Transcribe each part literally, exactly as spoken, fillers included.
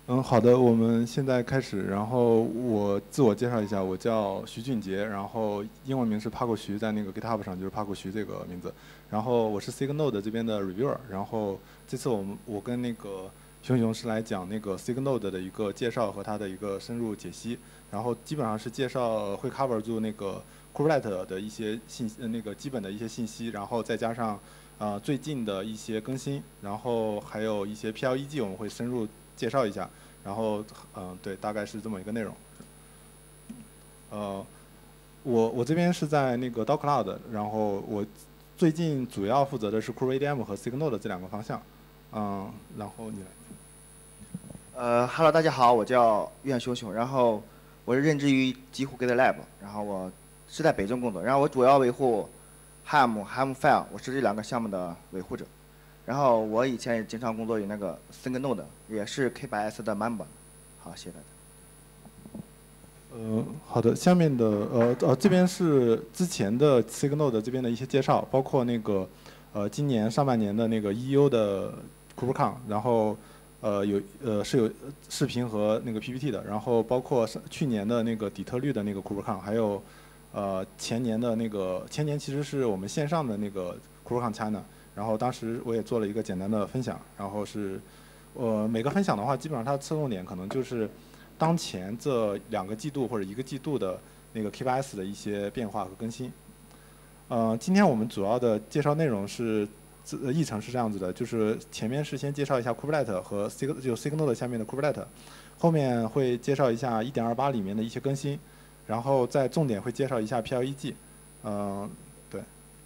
嗯，好的，我们现在开始。然后我自我介绍一下，我叫徐俊杰，然后英文名是 Paco 徐，在那个 GitHub 上就是 Paco 徐这个名字。然后我是 Signode 这边的 reviewer。然后这次我们我跟那个熊熊是来讲那个 Signode 的一个介绍和它的一个深入解析。然后基本上是介绍会 cover 住那个 Kubernetes 的一些信息，呃那个基本的一些信息，然后再加上啊、呃、最近的一些更新，然后还有一些 P L E G 我们会深入介绍一下。然后，嗯、呃，对，大概是这么一个内容。呃，我我这边是在那个 DocCloud，然后我最近主要负责的是 KuberADM 和 Signode 这两个方向。嗯，然后你来。 呃哈喽，大家好，我叫苑熊熊，然后我是任职于极狐 GitLab，然后我是在北京工作，然后我主要维护 Helm、Helmfile，我是这两个项目的维护者。然后我以前也经常工作于那个 Signode，也是 K 八 S 的 member。好，谢谢大家。 呃，好的，下面的呃呃这边是之前的 Signode 这边的一些介绍，包括那个呃今年上半年的那个 E U 的 KuberCon，然后呃有呃是有视频和那个 P P T 的，然后包括去年的那个底特律的那个 KuberCon，还有呃前年的那个前年其实是我们线上的那个 KuberCon China，然后当时我也做了一个简单的分享，然后是呃每个分享的话，基本上它的侧重点可能就是当前这两个季度或者一个季度的那个 K 八 S 的一些变化和更新。呃，今天我们主要的介绍内容是，呃，议程是这样子的，就是前面是先介绍一下 Kubernetes 和 Sig 就 Signode 下面的 Kubernetes，后面会介绍一下 一点二八 里面的一些更新，然后再重点会介绍一下 P L E G。嗯，对。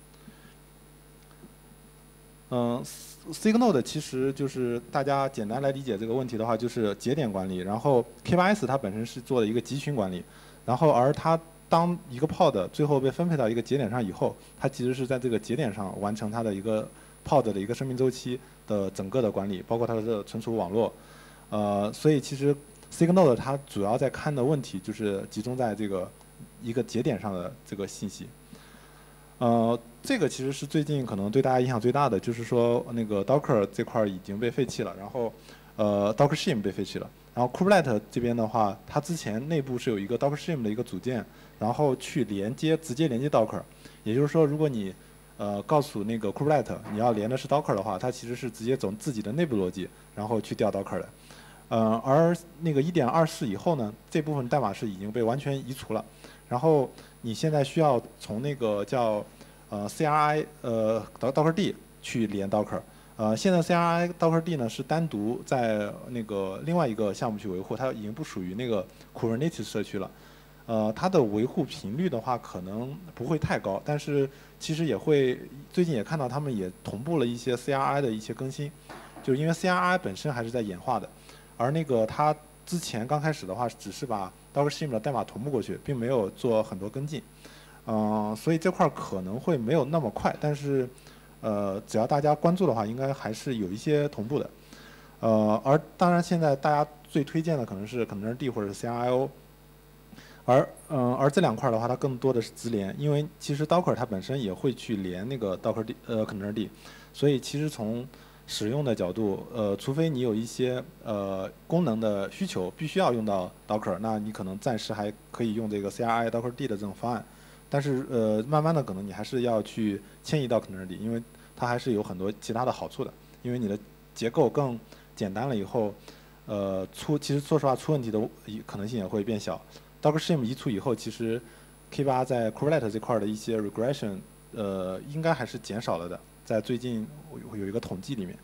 嗯 ，Signode 其实就是大家简单来理解这个问题的话，就是节点管理。然后 K 八 S 它本身是做的一个集群管理，然后而它当一个 pod 最后被分配到一个节点上以后，它其实是在这个节点上完成它的一个 pod 的一个生命周期的整个的管理，包括它的存储网络。呃，所以其实 Signode 它主要在看的问题就是集中在这个一个节点上的这个信息。呃，这个其实是最近可能对大家影响最大的，就是说那个 Docker 这块已经被废弃了，然后呃 Docker Shim 被废弃了，然后 Kubernetes 这边的话，它之前内部是有一个 Docker Shim 的一个组件，然后去连接直接连接 Docker， 也就是说，如果你呃告诉那个 Kubernetes 你要连的是 Docker 的话，它其实是直接走自己的内部逻辑，然后去调 Docker 的。呃，而那个一点二四以后呢，这部分代码是已经被完全移除了。然后你现在需要从那个叫呃 C R I 呃 Docker D 去连 Docker， 呃现在 C R I Docker D 呢是单独在那个另外一个项目去维护，它已经不属于那个 Kubernetes 社区了。呃，它的维护频率的话可能不会太高，但是其实也会最近也看到他们也同步了一些 C R I 的一些更新，就是因为 C R I 本身还是在演化的，而那个它之前刚开始的话只是把 Docker Shim 的代码同步过去，并没有做很多跟进，嗯、呃，所以这块可能会没有那么快，但是，呃，只要大家关注的话，应该还是有一些同步的，呃，而当然现在大家最推荐的可能是 Containerd 或者是 C R I O，而嗯、呃，而这两块的话，它更多的是直连，因为其实 Docker 它本身也会去连那个 Docker D 呃 Containerd，所以其实从使用的角度，呃，除非你有一些呃功能的需求，必须要用到 Docker， 那你可能暂时还可以用这个 C R I Docker D 的这种方案。但是呃，慢慢的可能你还是要去迁移到 Containerd， 因为它还是有很多其他的好处的。因为你的结构更简单了以后，呃，出其实说实话出问题的可能性也会变小。Docker Shim 移除以后，其实 K 八在 Kubernetes 这块的一些 regression， 呃，应该还是减少了的。在最近有一个统计里面，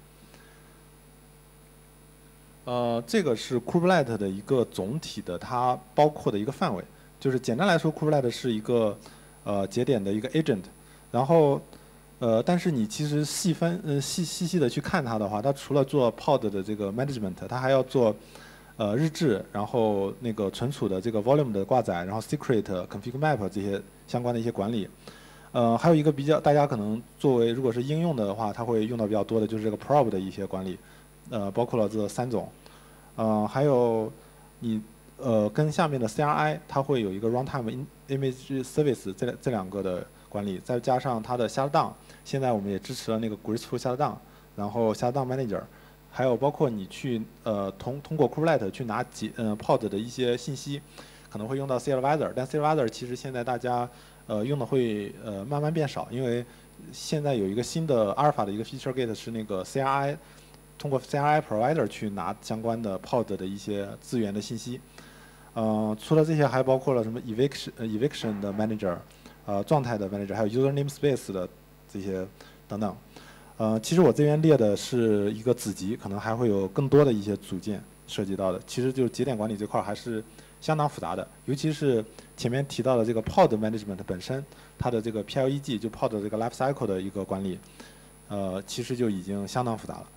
呃，这个是 Kubernetes 的一个总体的它包括的一个范围。就是简单来说 ，Kubernetes 是一个呃节点的一个 agent， 然后呃，但是你其实细分呃细细细的去看它的话，它除了做 pod 的这个 management， 它还要做呃日志，然后那个存储的这个 volume 的挂载，然后 secret config map 这些相关的一些管理。呃，还有一个比较大家可能作为如果是应用的话，它会用到比较多的就是这个 probe 的一些管理，呃，包括了这三种，呃，还有你呃跟下面的 C R I 它会有一个 runtime image service 这这两个的管理，再加上它的 shutdown， 现在我们也支持了那个 graceful shutdown， 然后 shutdown manager， 还有包括你去呃通通过 Kubernetes 去拿节呃 pod 的一些信息，可能会用到 Clearwater， 但 Clearwater 其实现在大家呃用的会呃慢慢变少，因为现在有一个新的阿尔法的一个 feature gate 是那个 C R I， 通过 C R I provider 去拿相关的 pod 的一些资源的信息。呃，除了这些，还包括了什么 eviction、呃、eviction 的 manager， 呃，状态的 manager， 还有 user namespace 的这些等等。呃，其实我这边列的是一个子集，可能还会有更多的一些组件涉及到的。其实就是节点管理这块还是相当复杂的，尤其是前面提到的这个 pod management 本身，它的这个 P L E G 就 pod 的这个 life cycle 的一个管理，呃，其实就已经相当复杂了。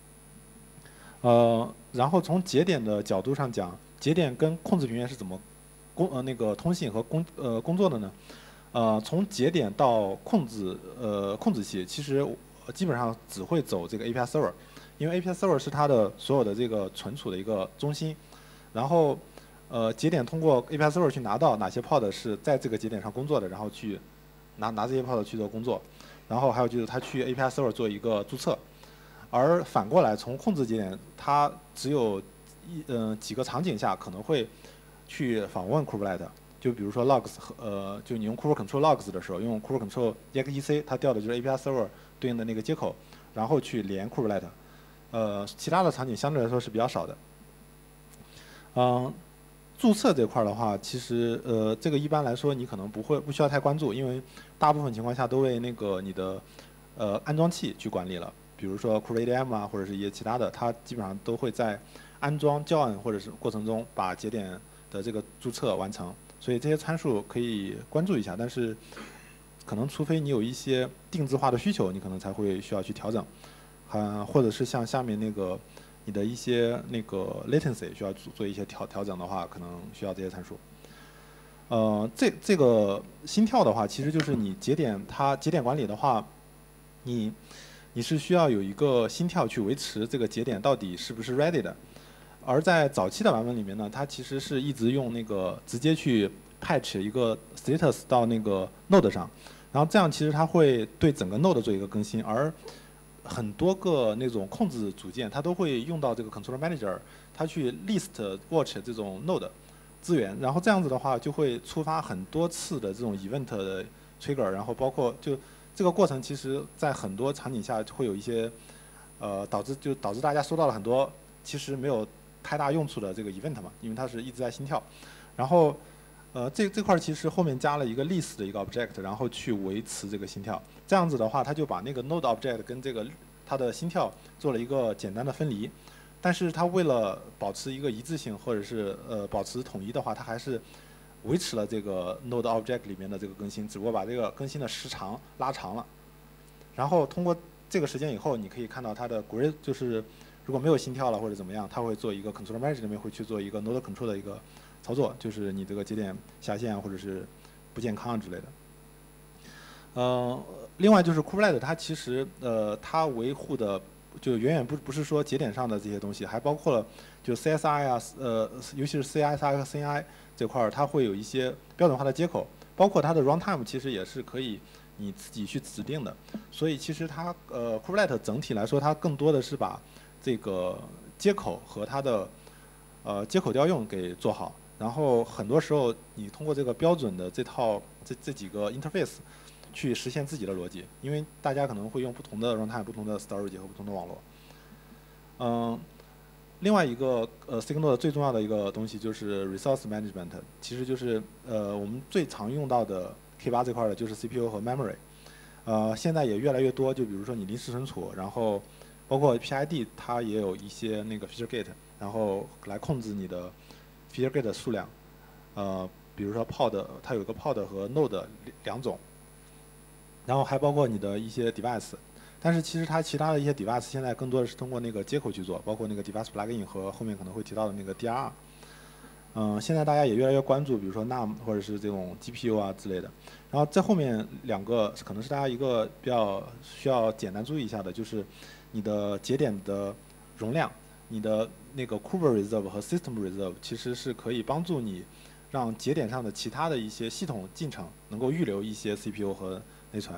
呃，然后从节点的角度上讲，节点跟控制平原是怎么工呃那个通信和工呃工作的呢？呃，从节点到控制呃控制器，其实基本上只会走这个 A P I server， 因为 A P I server 是它的所有的这个存储的一个中心。然后呃节点通过 A P I server 去拿到哪些 pod 是在这个节点上工作的，然后去拿拿这些 pod 去做工作。然后还有就是它去 A P I server 做一个注册。而反过来，从控制节点，它只有一嗯、呃、几个场景下可能会去访问 Kubernetes， 就比如说 logs 和呃，就你用 Kubernetes control logs 的时候，用 Kubernetes control E X E C， 它调的就是 A P I server 对应的那个接口，然后去连 Kubernetes。呃，其他的场景相对来说是比较少的。嗯、呃，注册这块的话，其实呃，这个一般来说你可能不会不需要太关注，因为大部分情况下都为那个你的呃安装器去管理了。比如说 KubeADM 啊，或者是一些其他的，它基本上都会在安装教案或者是过程中把节点的这个注册完成，所以这些参数可以关注一下。但是可能除非你有一些定制化的需求，你可能才会需要去调整，啊，或者是像下面那个你的一些那个 latency 需要做一些调调整的话，可能需要这些参数。呃，这这个心跳的话，其实就是你节点它节点管理的话，你。你是需要有一个心跳去维持这个节点到底是不是 ready 的，而在早期的版本里面呢，它其实是一直用那个直接去 patch 一个 status 到那个 node 上，然后这样其实它会对整个 node 做一个更新，而很多个那种控制组件它都会用到这个 controller manager， 它去 list watch 这种 node 资源，然后这样子的话就会触发很多次的这种 event 的 trigger， 然后包括就这个过程其实，在很多场景下会有一些，呃，导致就导致大家收到了很多其实没有太大用处的这个 event 嘛，因为它是一直在心跳。然后，呃，这这块其实后面加了一个 list 的一个 object， 然后去维持这个心跳。这样子的话，它就把那个 node object 跟这个它的心跳做了一个简单的分离。但是它为了保持一个一致性，或者是呃保持统一的话，它还是维持了这个 node object 里面的这个更新，只不过把这个更新的时长拉长了。然后通过这个时间以后，你可以看到它的 grid 就是如果没有心跳了或者怎么样，它会做一个 controller manager 里面会去做一个 node control 的一个操作，就是你这个节点下线或者是不健康之类的。呃，另外就是 Kubernetes 它其实呃它维护的就远远不不是说节点上的这些东西，还包括了就 C S I 啊，呃，尤其是 C S I 和 C I 这块儿，它会有一些标准化的接口，包括它的 runtime 其实也是可以你自己去指定的。所以其实它呃 Kubernetes 整体来说，它更多的是把这个接口和它的呃接口调用给做好。然后很多时候你通过这个标准的这套这这几个 interface 去实现自己的逻辑，因为大家可能会用不同的 runtime、不同的 storage 和不同的网络。嗯。另外一个呃 Signal 最重要的一个东西就是 resource management， 其实就是呃我们最常用到的 K 八这块的就是 C P U 和 memory， 呃现在也越来越多，就比如说你临时存储，然后包括 P I D 它也有一些那个 feature gate， 然后来控制你的 feature gate 的数量，呃比如说 pod 它有个 pod 和 node 两种，然后还包括你的一些 device。但是其实它其他的一些 device 现在更多的是通过那个接口去做，包括那个 device plugin 和后面可能会提到的那个 D R R。嗯，现在大家也越来越关注，比如说 N A M 或者是这种 G P U 啊之类的。然后这后面两个可能是大家一个比较需要简单注意一下的，就是你的节点的容量，你的那个 Kuber Reserve 和 System Reserve 其实是可以帮助你让节点上的其他的一些系统进程能够预留一些 C P U 和内存。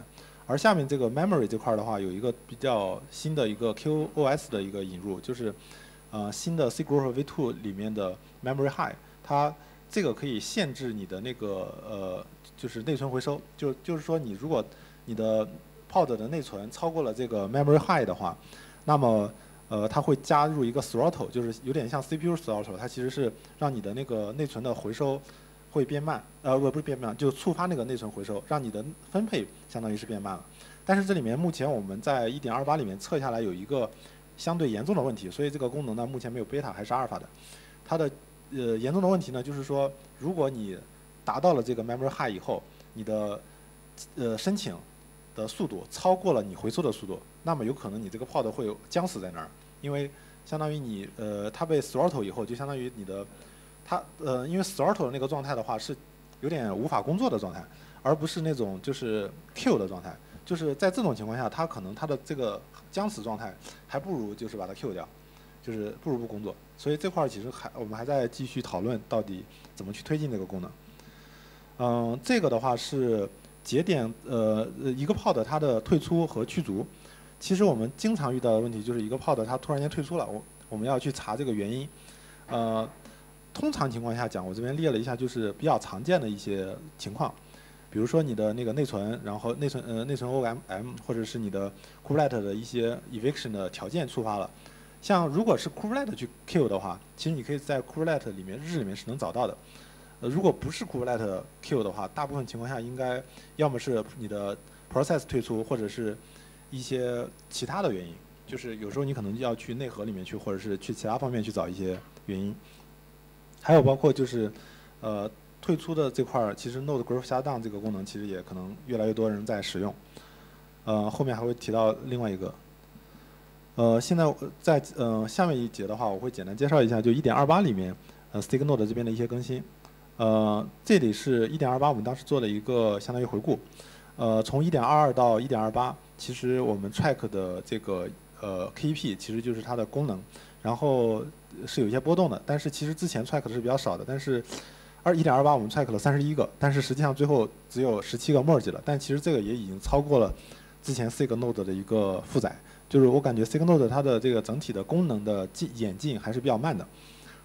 而下面这个 memory 这块的话，有一个比较新的一个 Q O S 的一个引入，就是呃新的 Cgroup v 二 里面的 memory high， 它这个可以限制你的那个呃就是内存回收，就就是说你如果你的 pod 的内存超过了这个 memory high 的话，那么呃它会加入一个 throttle， 就是有点像 C P U throttle， 它其实是让你的那个内存的回收会变慢，呃不不是变慢，就触发那个内存回收，让你的分配相当于是变慢了。但是这里面目前我们在 一点二八 里面测下来有一个相对严重的问题，所以这个功能呢目前没有 beta 还是阿尔法的。它的呃严重的问题呢就是说，如果你达到了这个 memory high 以后，你的呃申请的速度超过了你回收的速度，那么有可能你这个 pod 会僵死在那儿，因为相当于你呃它被 throttle 以后，就相当于你的它呃因为 throttle 那个状态的话是有点无法工作的状态，而不是那种就是 Q 的状态。就是在这种情况下，它可能它的这个僵死状态还不如就是把它 Q 掉，就是不如不工作。所以这块其实还我们还在继续讨论到底怎么去推进这个功能。嗯、呃，这个的话是节点呃一个 pod 它的退出和驱逐。其实我们经常遇到的问题就是一个 pod 它突然间退出了，我我们要去查这个原因。呃，通常情况下讲，我这边列了一下就是比较常见的一些情况。比如说你的那个内存，然后内存呃内存 O M M， 或者是你的 Kubernetes 的一些 eviction 的条件触发了。像如果是 Kubernetes 去 Q 的话，其实你可以在 Kubernetes 里面日里面是能找到的。呃，如果不是 Kubernetes Q 的话，大部分情况下应该要么是你的 process 退出，或者是一些其他的原因。就是有时候你可能要去内核里面去，或者是去其他方面去找一些原因。还有包括就是呃。退出的这块儿，其实 Node Growth Shutdown 这个功能其实也可能越来越多人在使用。呃，后面还会提到另外一个。呃，现在在呃下面一节的话，我会简单介绍一下，就 一点二八 里面呃 StickNode 这边的一些更新。呃，这里是 一点二八 我们当时做了一个相当于回顾。呃，从 一点二二 到 一点二八，其实我们 track 的这个呃 K E P 其实就是它的功能，然后是有一些波动的，但是其实之前 track 的是比较少的，但是而 一点二八 我们 track 了三十一个，但是实际上最后只有十七个 merge 了，但其实这个也已经超过了之前 SigNode 的一个负载。就是我感觉 SigNode 它的这个整体的功能的进演进还是比较慢的。呃 ，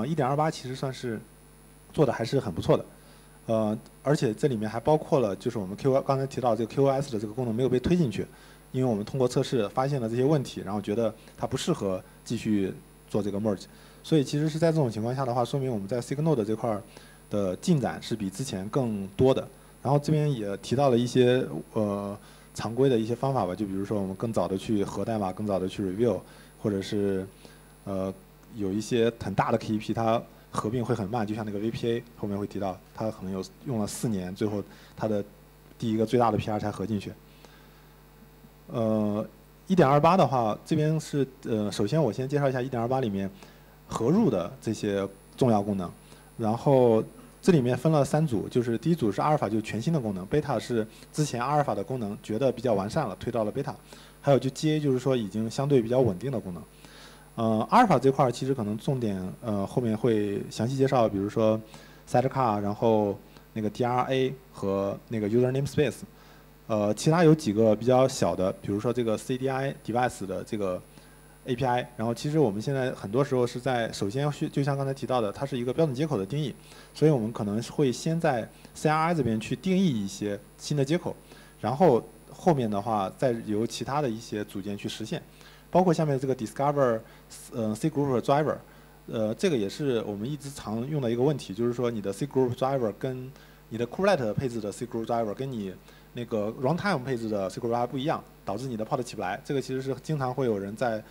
一点二八 其实算是做的还是很不错的。呃，而且这里面还包括了就是我们 Q 刚才提到这个 Q O S 的这个功能没有被推进去，因为我们通过测试发现了这些问题，然后觉得它不适合继续做这个 merge。所以其实是在这种情况下的话，说明我们在 SigNode 这块的进展是比之前更多的。然后这边也提到了一些呃常规的一些方法吧，就比如说我们更早的去核代码，更早的去 review， 或者是呃有一些很大的 K E P 它合并会很慢，就像那个 V P A 后面会提到，它可能有用了四年，最后它的第一个最大的 P R 才合进去。呃 一点二八 的话，这边是呃首先我先介绍一下 一点二八 里面合入的这些重要功能，然后这里面分了三组，就是第一组是阿尔法，就是全新的功能；贝塔是之前阿尔法的功能觉得比较完善了，推到了贝塔；还有就 G A 就是说已经相对比较稳定的功能。呃，阿尔法这块其实可能重点呃后面会详细介绍，比如说 sidecar， 然后那个 D R A 和那个 user namespace。呃，其他有几个比较小的，比如说这个 C D I device 的这个A P I， 然后其实我们现在很多时候是在首先就像刚才提到的，它是一个标准接口的定义，所以我们可能会先在 C R I 这边去定义一些新的接口，然后后面的话再由其他的一些组件去实现，包括下面这个 Discover 呃 Cgroup Driver， 呃这个也是我们一直常用的一个问题，就是说你的 Cgroup Driver 跟你的 Kubernetes 配置的 Cgroup Driver 跟你那个 Runtime 配置的 Cgroup Driver 不一样，导致你的 pod 起不来，这个其实是经常会有人在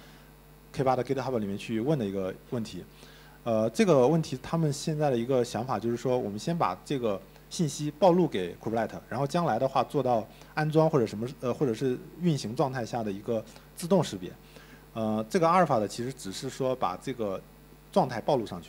K 八 的 GitHub 里面去问的一个问题。呃，这个问题他们现在的一个想法就是说，我们先把这个信息暴露给 Kubernetes， 然后将来的话做到安装或者什么呃或者是运行状态下的一个自动识别。呃，这个阿尔法的其实只是说把这个状态暴露上去。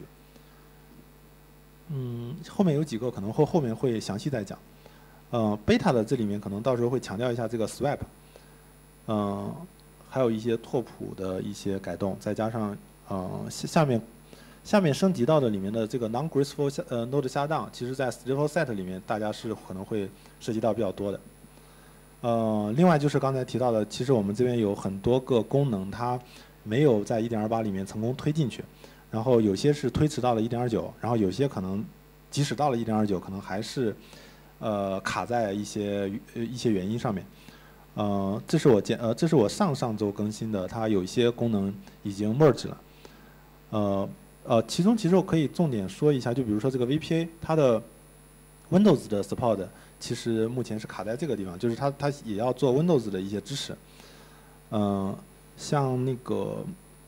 嗯，后面有几个可能后后面会详细再讲。呃，贝塔的这里面可能到时候会强调一下这个 swap。嗯、呃。还有一些拓扑的一些改动，再加上呃下面下面升级到的里面的这个 non-graceful 呃 node shutdown，其实在 stateful set 里面大家是可能会涉及到比较多的。 呃，另外就是刚才提到的，其实我们这边有很多个功能，它没有在一点二八里面成功推进去，然后有些是推迟到了一点二九，然后有些可能即使到了一点二九，可能还是呃卡在一些呃一些原因上面。呃，这是我见呃这是我上上周更新的，它有一些功能已经 merge 了。呃呃，其中其实我可以重点说一下，就比如说这个 V P A， 它的 Windows 的 support 其实目前是卡在这个地方，就是它它也要做 Windows 的一些支持。嗯、呃，像那个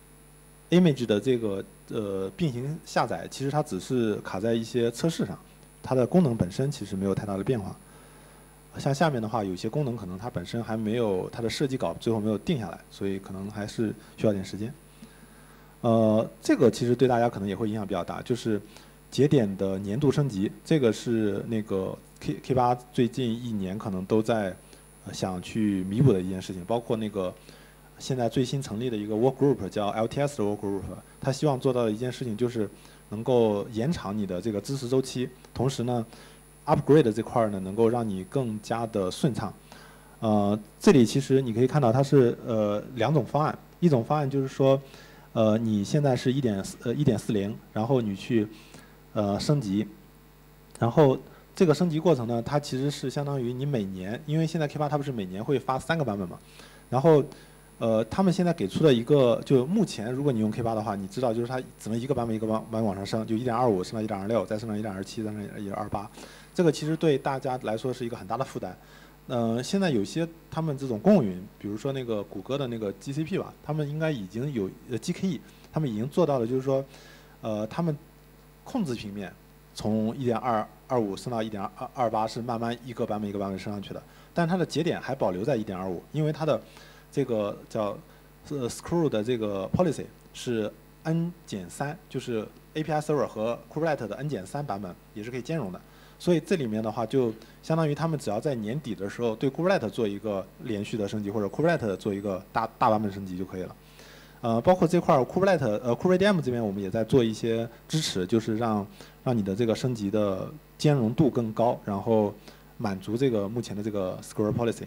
Image 的这个呃并行下载，其实它只是卡在一些测试上，它的功能本身其实没有太大的变化。像下面的话，有些功能可能它本身还没有它的设计稿最后没有定下来，所以可能还是需要点时间。呃，这个其实对大家可能也会影响比较大，就是节点的年度升级，这个是那个 K K 八最近一年可能都在想去弥补的一件事情，包括那个现在最新成立的一个 work group 叫 L T S 的 work group， 它希望做到的一件事情就是能够延长你的这个支持周期，同时呢 upgrade 这块呢能够让你更加的顺畅。呃，这里其实你可以看到它是呃两种方案，一种方案就是说。呃，你现在是一点呃一点四零，然后你去呃升级，然后这个升级过程呢，它其实是相当于你每年，因为现在 K 八它不是每年会发三个版本嘛，然后呃他们现在给出的一个，就目前如果你用 K 八的话，你知道就是它只能一个版本一个版本往上升，就一点二五升到一点二六，再升到一点二七，再升到一点二八，这个其实对大家来说是一个很大的负担。呃，现在有些他们这种公云，比如说那个谷歌的那个 G C P 吧，他们应该已经有呃 G K E， 他们已经做到了，就是说，呃，他们控制平面从一点二二五升到一点二二八是慢慢一个版本一个版本升上去的，但它的节点还保留在一点二五，因为它的这个叫呃 screw 的这个 policy 是 n 减三，就是 A P I server 和 Kubernetes 的 n 减三版本也是可以兼容的。所以这里面的话，就相当于他们只要在年底的时候对 Kubernetes 做一个连续的升级，或者 Kubernetes 做一个大大版本升级就可以了。呃，包括这块 Kubernetes 呃 KubeRadio 这边我们也在做一些支持，就是让让你的这个升级的兼容度更高，然后满足这个目前的这个 Scroll Policy。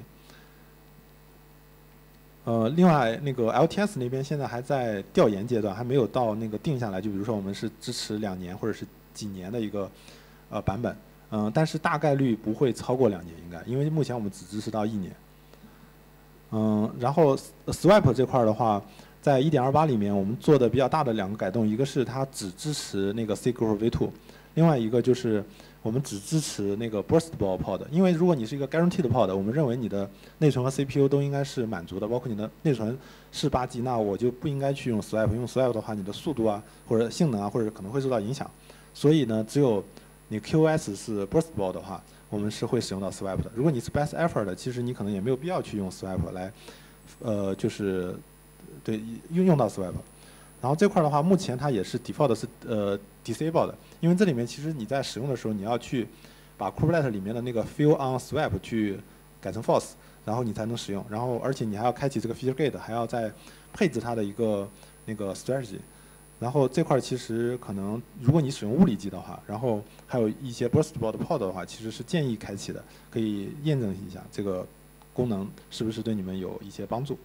呃，另外那个 L T S 那边现在还在调研阶段，还没有到那个定下来。就比如说我们是支持两年或者是几年的一个呃版本。嗯，但是大概率不会超过两年，应该，因为目前我们只支持到一年。嗯，然后 Swipe 这块的话，在 一点二八 里面，我们做的比较大的两个改动，一个是它只支持那个 C Group V 二， 另外一个就是我们只支持那个 Burstable Pod。因为如果你是一个 Guaranteed Pod， 我们认为你的内存和 C P U 都应该是满足的，包括你的内存是八 G， 那我就不应该去用 Swipe， 用 Swipe 的话，你的速度啊，或者性能啊，或者可能会受到影响。所以呢，只有你 Q O S 是 burstable 的话，我们是会使用到 Swipe 的。如果你是 best effort 的，其实你可能也没有必要去用 Swipe 来，呃，就是对用用到 Swipe。然后这块的话，目前它也是 default 是呃 disable 的，因为这里面其实你在使用的时候，你要去把 Kubernetes 里面的那个 fill on Swipe 去改成 false， 然后你才能使用。然后而且你还要开启这个 feature gate， 还要再配置它的一个那个 strategy。然后这块其实可能，如果你使用物理机的话，然后还有一些 burstable 的 pod 的话，其实是建议开启的，可以验证一下这个功能是不是对你们有一些帮助。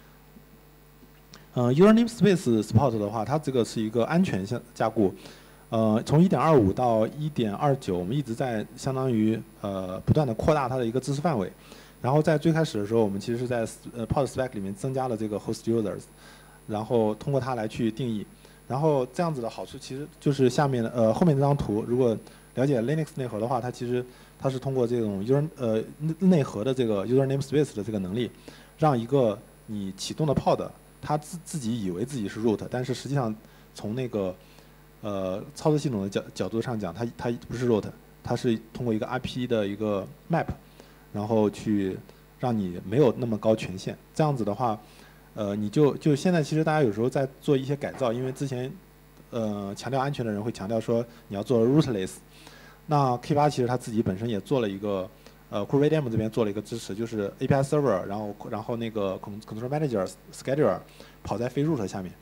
嗯、呃、，user namespace support 的话，它这个是一个安全加加固。呃，从一点二五到一点二九，我们一直在相当于呃不断的扩大它的一个支持范围。然后在最开始的时候，我们其实是在呃 pod spec 里面增加了这个 host users， 然后通过它来去定义。然后这样子的好处其实就是下面的呃后面这张图，如果了解 Linux 内核的话，它其实它是通过这种 user 呃内核的这个 user namespace 的这个能力，让一个你启动的 pod， 它自自己以为自己是 root， 但是实际上从那个呃操作系统的角角度上讲，它它不是 root， 它是通过一个 I P 的一个 map， 然后去让你没有那么高权限。这样子的话。呃，你就就现在其实大家有时候在做一些改造，因为之前，呃，强调安全的人会强调说你要做 rootless。那 K 八其实它自己本身也做了一个，呃 KubeRadio 这边做了一个支持，就是 A P I server， 然后然后那个 control manager scheduler 跑在非 root 下面，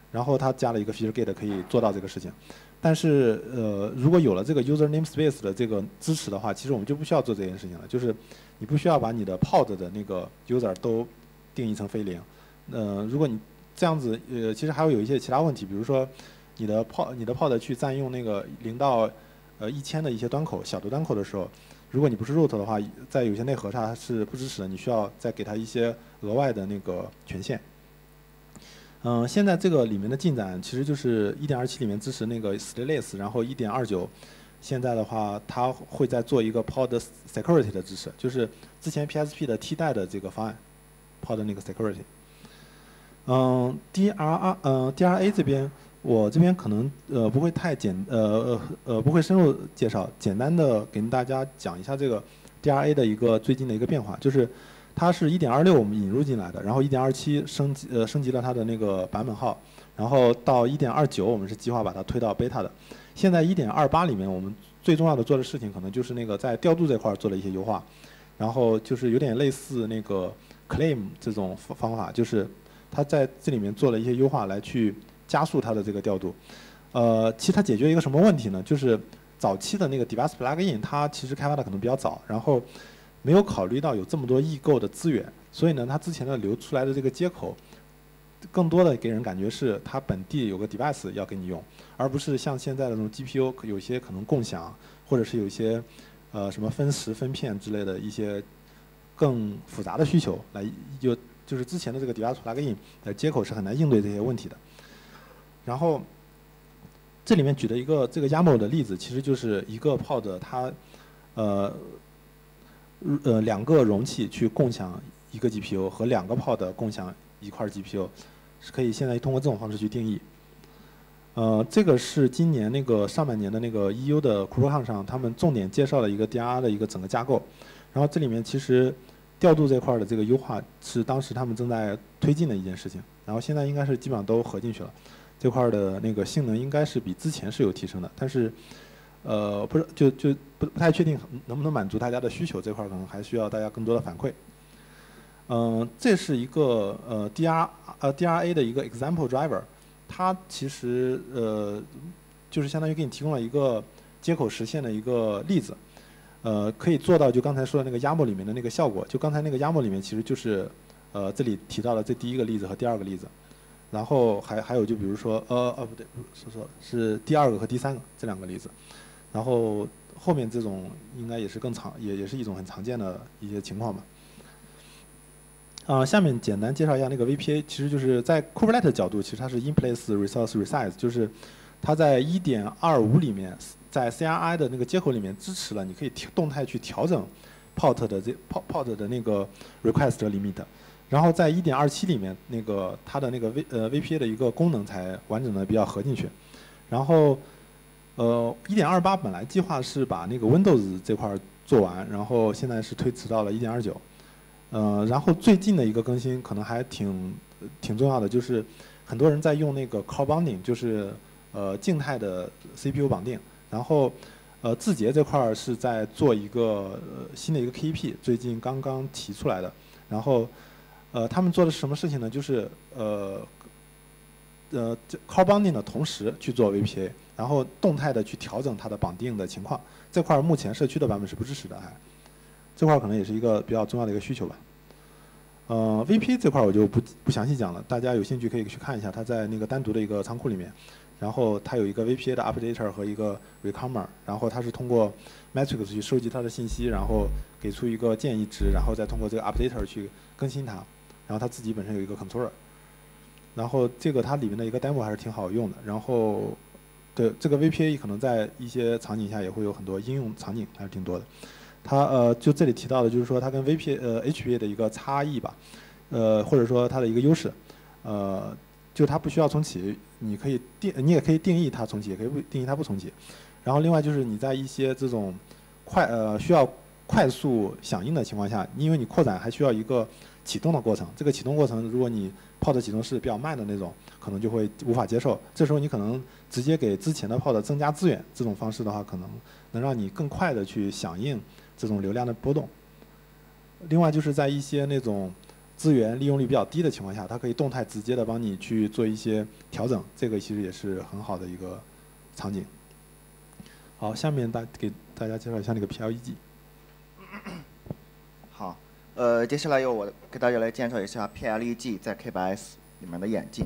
然后它加了一个 feature gate 可以做到这个事情。但是呃，如果有了这个 user namespace 的这个支持的话，其实我们就不需要做这件事情了，就是你不需要把你的 pod 的那个 user 都定义成非零。呃，如果你这样子，呃，其实还会有一些其他问题，比如说你的 pod 你的 pod 去占用那个零到呃一千的一些端口小的端口的时候，如果你不是 root 的话，在有些内核它是不支持的，你需要再给它一些额外的那个权限。嗯、呃，现在这个里面的进展其实就是 一点二七 里面支持那个 stateless， 然后 一点二九 现在的话它会在做一个 pod security 的支持，就是之前 P S P 的替代的这个方案 pod 那个 security。嗯 ，D R R 呃 D R A 这边我这边可能呃不会太简呃呃呃不会深入介绍，简单的给大家讲一下这个 D R A 的一个最近的一个变化，就是它是 一点二六 我们引入进来的，然后 一点二七 升级呃升级了它的那个版本号，然后到 一点二九 我们是计划把它推到 beta 的。现在 一点二八 里面我们最重要的做的事情可能就是那个在调度这块做了一些优化，然后就是有点类似那个 claim 这种方法，就是它在这里面做了一些优化来去加速它的这个调度。呃，其实它解决一个什么问题呢？就是早期的那个 device plugin 它其实开发的可能比较早，然后没有考虑到有这么多异构的资源，所以呢，它之前的流出来的这个接口，更多的给人感觉是它本地有个 device 要给你用，而不是像现在的那种 G P U 有些可能共享，或者是有一些呃什么分时分片之类的一些更复杂的需求来就。就是之前的这个 device plugin 的接口是很难应对这些问题的。然后这里面举的一个这个 YAML 的例子，其实就是一个 pod 它呃呃两个容器去共享一个 G P U 和两个 pod 共享一块 G P U， 是可以现在通过这种方式去定义。呃，这个是今年那个上半年的那个 E U 的 KubeCon 上，他们重点介绍了一个 D R R 的一个整个架构。然后这里面其实调度这块的这个优化是当时他们正在推进的一件事情，然后现在应该是基本上都合进去了，这块的那个性能应该是比之前是有提升的，但是呃不是就就不不太确定能不能满足大家的需求，这块可能还需要大家更多的反馈。嗯、呃，这是一个呃 D R 呃 D R A 的一个 example driver， 它其实呃就是相当于给你提供了一个接口实现的一个例子。呃，可以做到就刚才说的那个 YAML 里面的那个效果。就刚才那个 YAML 里面其实就是，呃，这里提到了这第一个例子和第二个例子，然后还还有就比如说，呃呃不对，是说是第二个和第三个这两个例子，然后后面这种应该也是更常也也是一种很常见的一些情况吧。啊、呃，下面简单介绍一下那个 V P A， 其实就是在 Kubernetes 角度，其实它是 in place resource resize， 就是它在 一点二五 里面。在 C R I 的那个接口里面支持了，你可以动态去调整 port 的这 port 的那个 request limit， 然后在 一点二七 里面那个它的那个 V 呃 V P A 的一个功能才完整的比较合进去。然后呃 一点二八 本来计划是把那个 Windows 这块做完，然后现在是推迟到了 一点二九。呃，然后最近的一个更新可能还挺挺重要的，就是很多人在用那个 core bonding， 就是呃静态的 C P U 绑定。然后，呃，字节这块儿是在做一个呃新的一个 K E P， 最近刚刚提出来的。然后，呃，他们做的是什么事情呢？就是呃，呃 ，core bonding 的同时去做 V P A， 然后动态的去调整它的绑定的情况。这块儿目前社区的版本是不支持的，还这块儿可能也是一个比较重要的一个需求吧。呃 ，V P A 这块儿我就不不详细讲了，大家有兴趣可以去看一下，它在那个单独的一个仓库里面。然后它有一个 V P A 的 updater 和一个 recomer， 然后它是通过 metrics 去收集它的信息，然后给出一个建议值，然后再通过这个 updater 去更新它。然后它自己本身有一个 controller， 然后这个它里面的一个 demo 还是挺好用的。然后对这个 V P A 可能在一些场景下也会有很多应用场景，还是挺多的。它呃就这里提到的就是说它跟 V P A 呃 H P A 的一个差异吧，呃或者说它的一个优势，呃。就它不需要重启，你可以定，你也可以定义它重启，也可以不定义它不重启。然后另外就是你在一些这种快呃需要快速响应的情况下，因为你扩展还需要一个启动的过程，这个启动过程如果你 pod 启动是比较慢的那种，可能就会无法接受。这时候你可能直接给之前的 pod 增加资源，这种方式的话，可能能让你更快的去响应这种流量的波动。另外就是在一些那种资源利用率比较低的情况下，它可以动态直接的帮你去做一些调整，这个其实也是很好的一个场景。好，下面大给大家介绍一下那个 P L E G。 好，呃，接下来由我给大家来介绍一下 P L E G 在 K 八 S 里面的演进。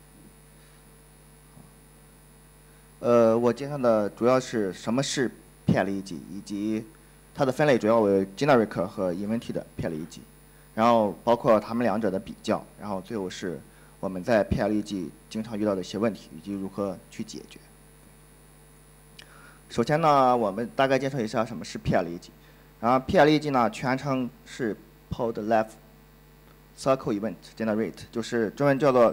呃，我介绍的主要是什么是 P L E G， 以及它的分类主要为 generic 和 invented 的 P L E G， 然后包括它们两者的比较，然后最后是我们在 P L E G 经常遇到的一些问题以及如何去解决。首先呢，我们大概介绍一下什么是 P L E G。然后 P L E G 呢，全称是 Pod Life Cycle Event Generate， 就是中文叫做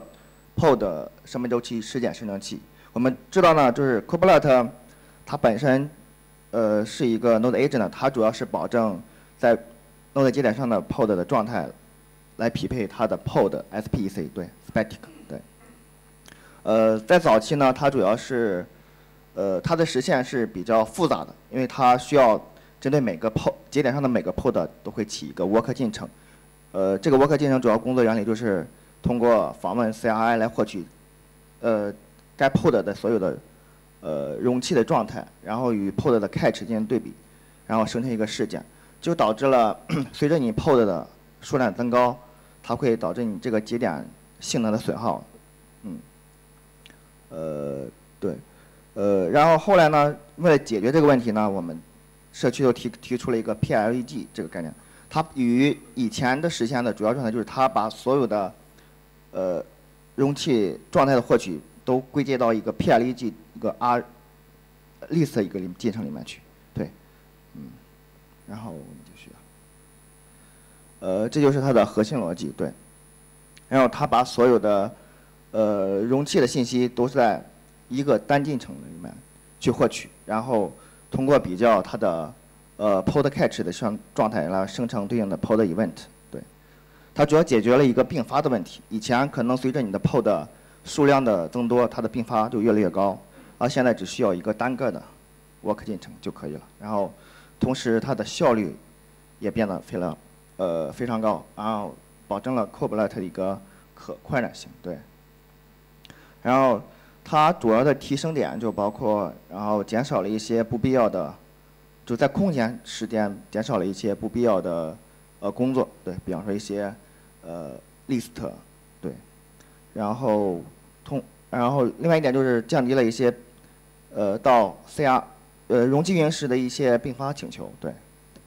Pod 生命周期事件生成器。我们知道呢，就是 Kubernetes 它本身呃是一个 Node Agent， 它主要是保证在 Node 节点上的 Pod 的状态来匹配它的 Pod S P E C， 对 Static， 对。呃，在早期呢，它主要是呃，它的实现是比较复杂的，因为它需要针对每个 pod 节点上的每个 pod 都会起一个 work 进程。呃，这个 work 进程主要工作原理就是通过访问 C R I 来获取呃该 pod 的所有的呃容器的状态，然后与 pod 的 catch 进行对比，然后生成一个事件，就导致了随着你 pod 的数量增高，它会导致你这个节点性能的损耗。嗯，呃，对。呃，然后后来呢，为了解决这个问题呢，我们社区就提提出了一个 P L E G 这个概念。它与以前的实现的主要状态就是它把所有的呃容器状态的获取都归结到一个 P L E G 一个 R list 一个里进程里面去。对，嗯，然后我们继续。呃，这就是它的核心逻辑，对。然后它把所有的呃容器的信息都是在一个单进程里面去获取，然后通过比较它的呃 pod catch 的状状态来生成对应的 pod event。对，它主要解决了一个并发的问题。以前可能随着你的 pod 数量的增多，它的并发就越来越高，而现在只需要一个单个的 work 进程就可以了。然后同时它的效率也变得非常呃非常高，然后保证了 Kubernetes 的一个可扩展性。对，然后它主要的提升点就包括，然后减少了一些不必要的，就在空间时间减少了一些不必要的呃工作，对，比方说一些呃 list， 对，然后通，然后另外一点就是降低了一些呃到 C R 呃容器运营时的一些并发请求，对。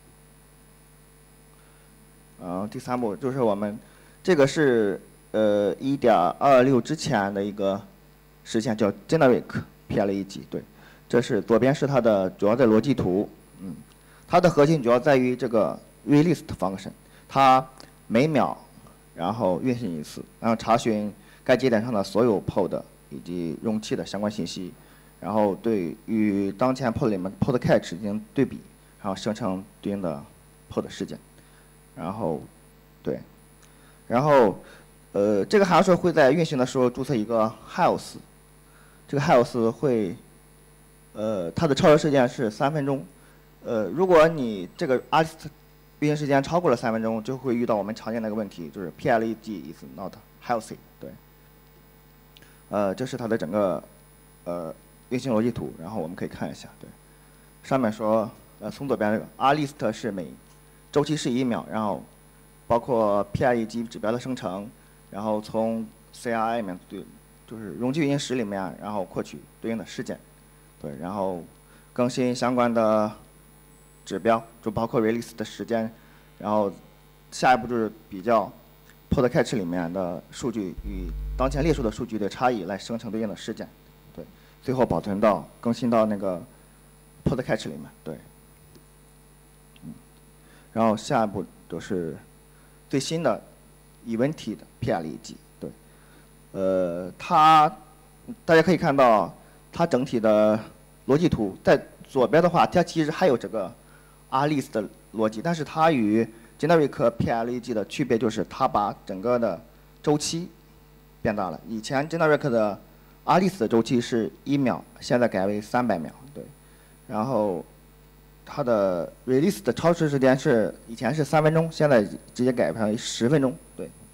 然后第三步就是我们这个是呃 一点二六 之前的一个实现叫 generic P L E G， 对，这是左边是它的主要的逻辑图，嗯，它的核心主要在于这个 release function， 它每秒然后运行一次，然后查询该节点上的所有 pod 以及容器的相关信息，然后对与当前 pod 里面 pod catch 进行对比，然后生成对应的 pod 事件，然后对，然后呃这个函数会在运行的时候注册一个 health。这个 health 会，呃，它的超时事件是三分钟，呃，如果你这个 R list 运行时间超过了三分钟，就会遇到我们常见的一个问题，就是 P L E G is not healthy。对，呃，这是它的整个呃运行逻辑图，然后我们可以看一下，对，上面说，呃，从左边这个 R list 是每周期是一秒，然后包括 P L E G 指标的生成，然后从 C R I 里面对。就是容器运行时里面，然后获取对应的事件，对，然后更新相关的指标，就包括 release 的时间，然后下一步就是比较 pod catch 里面的数据与当前列出的数据的差异来生成对应的事件，对，最后保存到更新到那个 pod catch 里面，对，嗯，然后下一步就是最新的 evented P L E G。呃，它大家可以看到，它整体的逻辑图在左边的话，它其实还有这个 R list 的逻辑，但是它与 generic P L E G 的区别就是它把整个的周期变大了。以前 generic 的 R list 的周期是一秒，现在改为三百秒，对。然后它的 release 的超时时间是以前是三分钟，现在直接改成十分钟，对。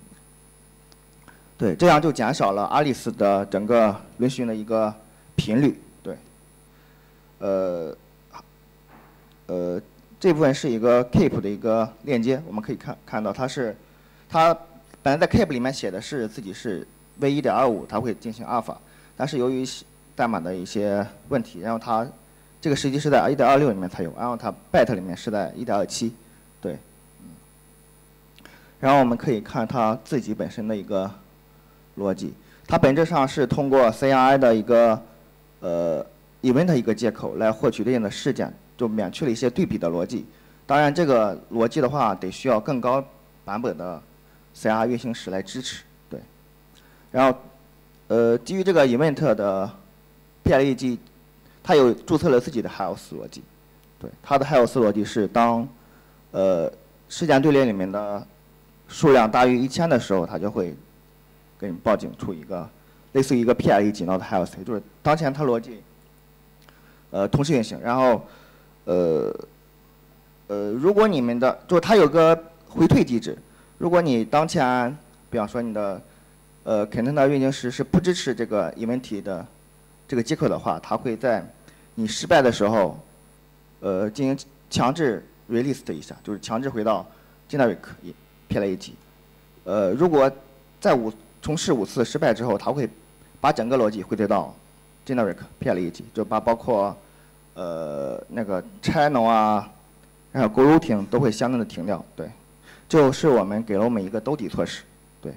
对，这样就减少了 Alice 的整个轮询的一个频率。对，呃，呃，这部分是一个 Keep 的一个链接，我们可以看看到它是，它本来在 Keep 里面写的是自己是 v 一点二五，它会进行阿尔法，但是由于代码的一些问题，然后它这个实际是在 一点二六 里面才有，然后它 Bet 里面是在 一点二七，对，嗯，然后我们可以看它自己本身的一个逻辑，它本质上是通过 C R I 的一个呃 event 一个接口来获取对应的事件，就免去了一些对比的逻辑。当然，这个逻辑的话得需要更高版本的 C R I 运行时来支持。对，然后呃基于这个 event 的 P L E G， 它有注册了自己的 health 逻辑。对，它的 health 逻辑是当呃事件队列里面的数量大于一千的时候，它就会给你报警出一个类似于一个 P L E G 闹的 health， 就是当前它逻辑呃同时运行，然后呃呃如果你们的就是它有个回退机制，如果你当前比方说你的呃 container 运行时是不支持这个 event 的这个接口的话，它会在你失败的时候呃进行强制 release 一下，就是强制回到 generic P L E G。呃如果在五重试五次失败之后，它会把整个逻辑回退到 generic P L E G， 就把包括呃那个 channel 啊，还有 go routing 都会相应的停掉。对，就是我们给了我们一个兜底措施。对，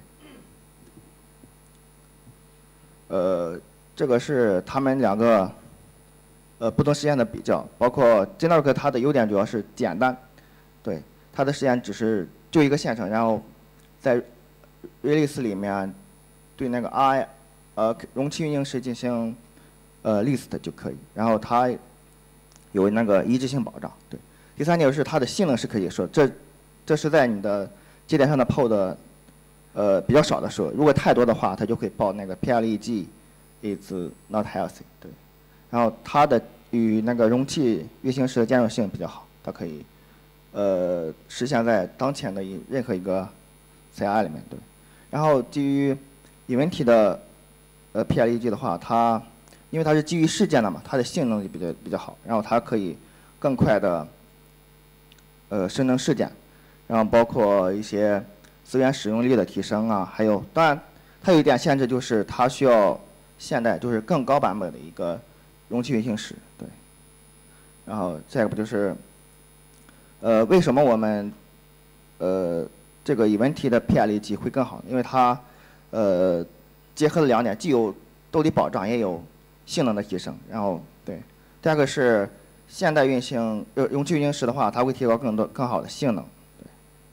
呃，这个是他们两个呃不同实验的比较，包括 generic 它的优点主要是简单，对，它的实验只是就一个线程，然后在 release 里面对那个 I 呃容器运行时进行呃 list 就可以，然后它有那个一致性保障。对，第三点是它的性能是可以说，这这是在你的节点上的 pod 呃比较少的时候，如果太多的话，它就会报那个 P L E G is not healthy。对，然后它的与那个容器运行时的兼容性比较好，它可以呃实现在当前的一任何一个 C R I 里面。对。然后基于 event 的呃 P L E G 的话，它因为它是基于事件的嘛，它的性能就比较比较好，然后它可以更快的呃生成事件，然后包括一些资源使用率的提升啊，还有当然它有一点限制，就是它需要现代就是更高版本的一个容器运行时。对，然后再一个不就是呃为什么我们呃这个 event 的 P L E G 会更好，因为它呃结合了两点，既有兜底保障，也有性能的提升。然后对，第二个是现代运行呃容器运行时的话，它会提高更多更好的性能。对，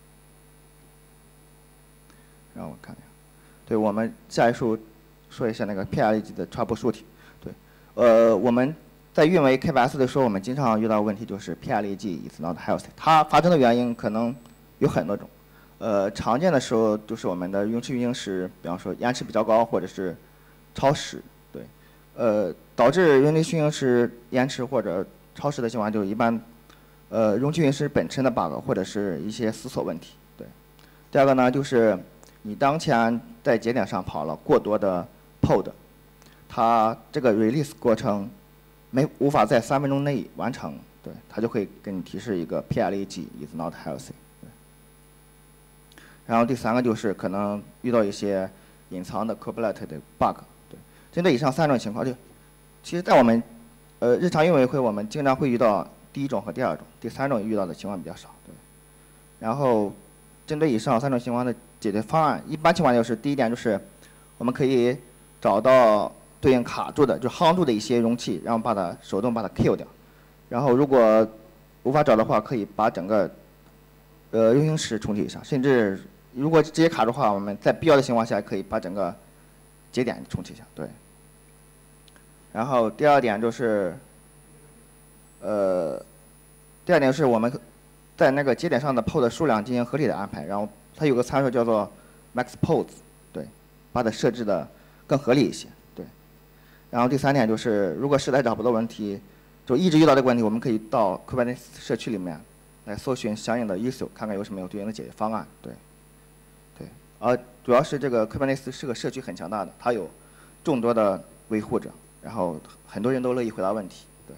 让我看一下，对我们下一束说一下那个 P L E G 的 troubleshooting。对，呃我们在运维 K P S 的时候，我们经常遇到问题就是 P L E G is not healthy， 它发生的原因可能有很多种。呃，常见的时候就是我们的容器运行时，比方说延迟比较高，或者是超时，对，呃，导致容器运行时延迟或者超时的情况，就一般，呃，容器运行时本身的 bug 或者是一些思索问题，对。第二个呢，就是你当前在节点上跑了过多的 pod， 它这个 release 过程没无法在三分钟内完成，对，它就会给你提示一个 P L E G is not healthy。然后第三个就是可能遇到一些隐藏的 kubelet 的 bug。对，针对以上三种情况，就其实在我们呃日常运维会，我们经常会遇到第一种和第二种，第三种遇到的情况比较少。对，然后针对以上三种情况的解决方案，一般情况就是第一点就是我们可以找到对应卡住的就夯住的一些容器，然后把它手动把它 kill 掉。然后如果无法找的话，可以把整个呃运行时重启一下，甚至如果直接卡住的话，我们在必要的情况下可以把整个节点重启一下。对。然后第二点就是，呃，第二点是我们在那个节点上的 pod 数量进行合理的安排，然后它有个参数叫做 max pods， 对，把它设置的更合理一些。对。然后第三点就是，如果实在找不到问题，就一直遇到这个问题，我们可以到 Kubernetes 社区里面来搜寻相应的 issue， 看看有什么有对应的解决方案。对。对，呃， 主要是这个 Kubernetes 是个社区很强大的，它有众多的维护者，然后很多人都乐意回答问题。对，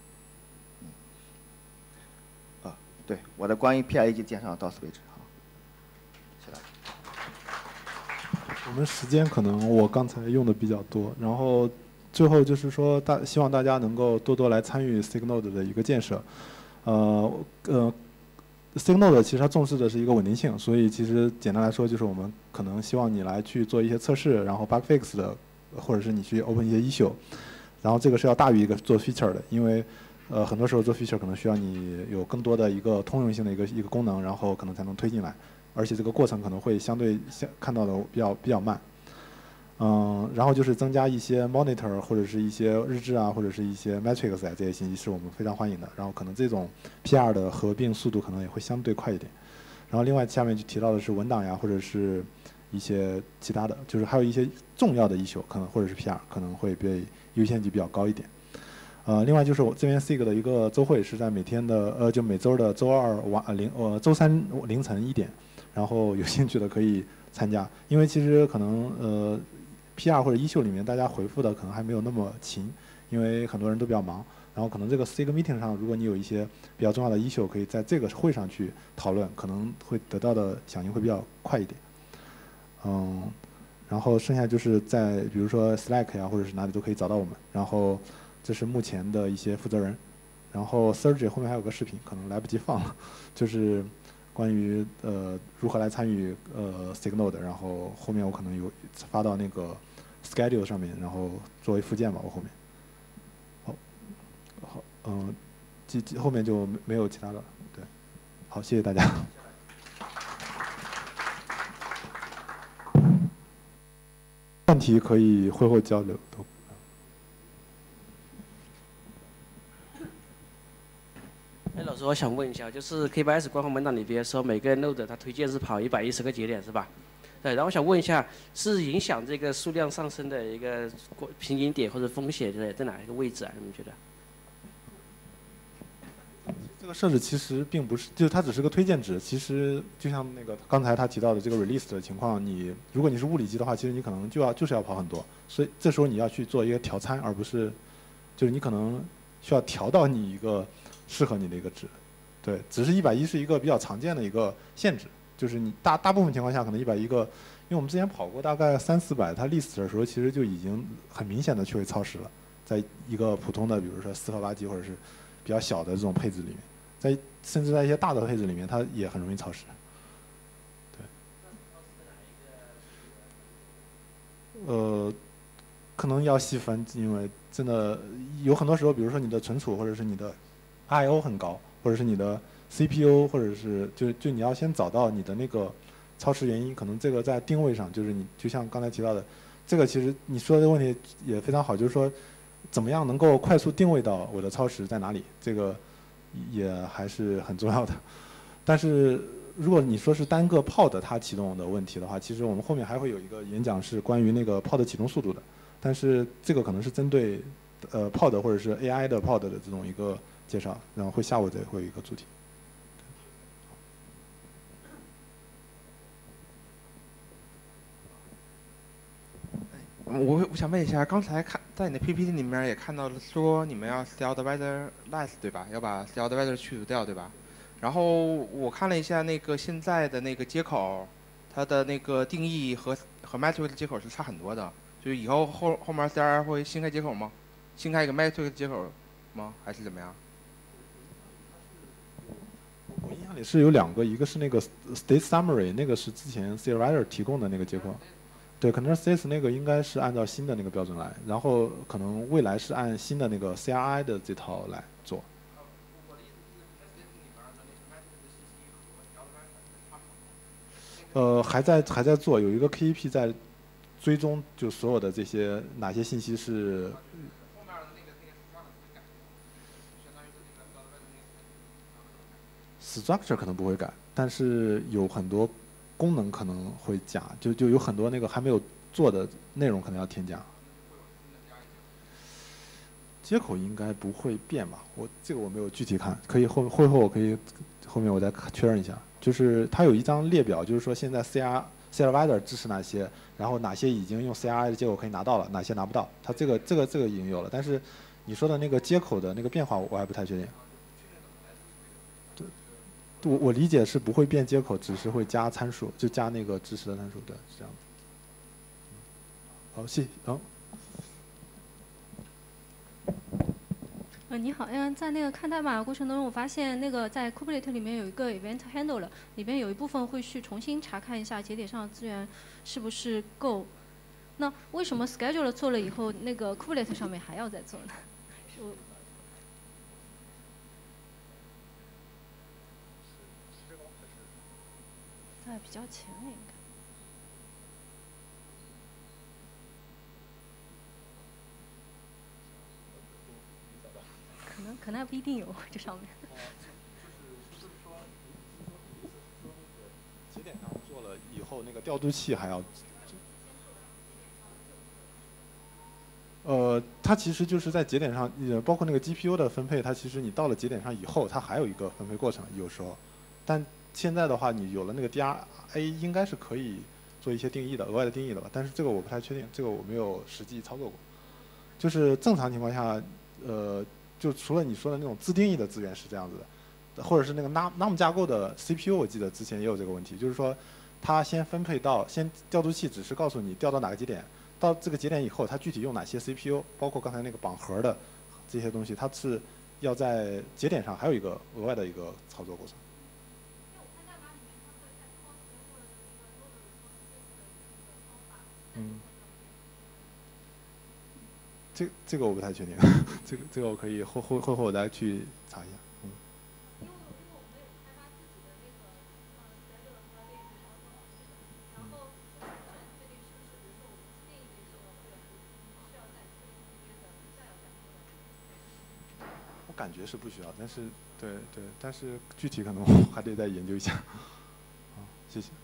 嗯，啊，对，我的关于 P I A 就介绍到此为止。好，谢谢大家。 我们时间可能我刚才用的比较多，然后最后就是说大希望大家能够多多来参与 SigNode 的一个建设，呃呃。SigNode 其实它重视的是一个稳定性，所以其实简单来说就是我们可能希望你来去做一些测试，然后 bug fix 的，或者是你去 open 一些 issue， 然后这个是要大于一个做 feature 的，因为呃很多时候做 feature 可能需要你有更多的一个通用性的一个一个功能，然后可能才能推进来，而且这个过程可能会相对相看到的比较比较慢。嗯，然后就是增加一些 monitor 或者是一些日志啊，或者是一些 metrics 啊，这些信息是我们非常欢迎的。然后可能这种 P R 的合并速度可能也会相对快一点。然后另外下面就提到的是文档呀，或者是一些其他的，就是还有一些重要的 issue 可能或者是 P R 可能会被优先级比较高一点。呃，另外就是我这边 Sig 的一个周会是在每天的呃就每周的周二晚呃零呃周三凌晨一点，然后有兴趣的可以参加，因为其实可能呃。P R 或者 issue 里面，大家回复的可能还没有那么勤，因为很多人都比较忙。然后可能这个 Sig meeting 上，如果你有一些比较重要的 issue， 可以在这个会上去讨论，可能会得到的响应会比较快一点。嗯，然后剩下就是在比如说 Slack 呀，或者是哪里都可以找到我们。然后这是目前的一些负责人。然后 Sergey 后面还有个视频，可能来不及放了，就是关于呃如何来参与呃 SigNode， 然后后面我可能有发到那个 schedule 上面，然后作为附件吧，我后面。好，好，嗯，继后面就没有其他的了，对，好，谢谢大家。问题可以会后交流。 哎，老师，我想问一下，就是 K 八 S 官方文档里边说每个 node 它推荐是跑一百一十个节点是吧？对，然后我想问一下，是影响这个数量上升的一个瓶颈点或者风险在在哪一个位置啊？你们觉得？ 这个设置其实并不是，就是它只是个推荐值。其实就像那个刚才他提到的这个 release 的情况，你如果你是物理机的话，其实你可能就要就是要跑很多，所以这时候你要去做一个调参，而不是就是你可能需要调到你一个适合你的一个值。对，只是一百一是一个比较常见的一个限制，就是你大大部分情况下可能一百一个，因为我们之前跑过大概三四百，它 list 的时候其实就已经很明显的去会超时了，在一个普通的比如说四和八 G 或者是比较小的这种配置里面。在甚至在一些大的配置里面，它也很容易超时。对。呃，可能要细分，因为真的有很多时候，比如说你的存储或者是你的 I O 很高，或者是你的 C P U， 或者是就就你要先找到你的那个超时原因。可能这个在定位上，就是你就像刚才提到的，这个其实你说的这个问题也非常好，就是说怎么样能够快速定位到我的超时在哪里，这个。也还是很重要的，但是如果你说是单个 pod 它启动的问题的话，其实我们后面还会有一个演讲是关于那个 pod 启动速度的，但是这个可能是针对呃 pod 或者是 A I 的 pod 的这种一个介绍，然后会下午再会有一个主题。 我我想问一下，刚才看在你的 P P T 里面也看到了说你们要 style weather less 对吧？要把 style weather 去除掉对吧？然后我看了一下那个现在的那个接口，它的那个定义和和 metric 接口是差很多的。就是以后后后面 C R 会新开接口吗？新开一个 metric 接口吗？还是怎么样？ 我印象里是有两个，一个是那个 state summary， 那个是之前 C R Writer 提供的那个接口。对，可能 C S 那个应该是按照新的那个标准来，然后可能未来是按新的那个 C R I 的这套来做。呃，还在还在做，有一个 K E P 在追踪，就所有的这些哪些信息是。structure 可能不会改，但是有很多功能可能会加，就就有很多那个还没有做的内容可能要添加。接口应该不会变吧？我这个我没有具体看，可以后会后我可以后面我再确认一下。就是它有一张列表，就是说现在 C R Serializer 支持哪些，然后哪些已经用 C R I 的接口可以拿到了，哪些拿不到，它这个这个这个已经有了。但是你说的那个接口的那个变化，我还不太确定。对，我我理解是不会变接口，只是会加参数，就加那个支持的参数，对，是这样的。好，谢谢。好。 呃，你好，嗯，在那个看代码的过程当中，我发现那个在 Kubernetes 里面有一个 Event Handler， 里边有一部分会去重新查看一下节点上的资源是不是够。那为什么 Scheduler 做了以后，那个 Kubernetes 上面还要再做呢？是我在比较前面应该。可能可能还不一定有这上面。 节点上做了以后，那个调度器还要。呃，它其实就是在节点上，呃，包括那个 G P U 的分配，它其实你到了节点上以后，它还有一个分配过程，有时候。但现在的话，你有了那个 D R A， 应该是可以做一些定义的，额外的定义的吧？但是这个我不太确定，这个我没有实际操作过。就是正常情况下，呃。就除了你说的那种自定义的资源是这样子的，或者是那个 N A M 架构的 C P U， 我记得之前也有这个问题，就是说它先分配到，先调度器只是告诉你调到哪个节点，到这个节点以后，它具体用哪些 C P U， 包括刚才那个绑盒的这些东西，它是要在节点上还有一个额外的一个操作过程。嗯。这这个我不太确定，这个这个我可以后后后后我再去查一下。嗯。我感觉是不需要，但是对对，但是具体可能还得再研究一下。好，谢谢。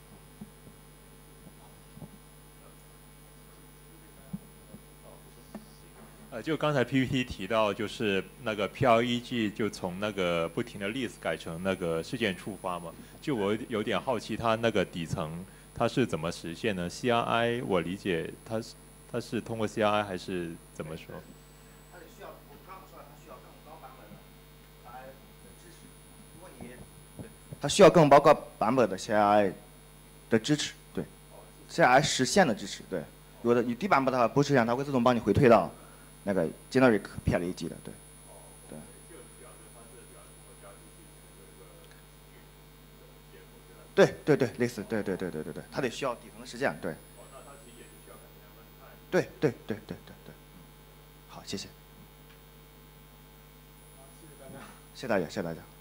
呃，就刚才 P P T 提到，就是那个 P L E G 就从那个不停的 list 改成那个事件触发嘛。就我有点好奇，它那个底层它是怎么实现呢 ？C R I 我理解它是它是通过 C R I 还是怎么说？ 它得需要，我刚刚说了，它需要更高版本的 C R I 的支持。如果你它需要更高版本的 C R I 的支持，对 ，C R I 实现的支持，对。有的你低版本的话不实现，它会自动帮你回退到那个 generic P L E G 的，对，对。对对对，类似，对对对对对对，它得需要底层的实现，对。对对对对对对，好，谢谢。谢谢大家，谢谢大家。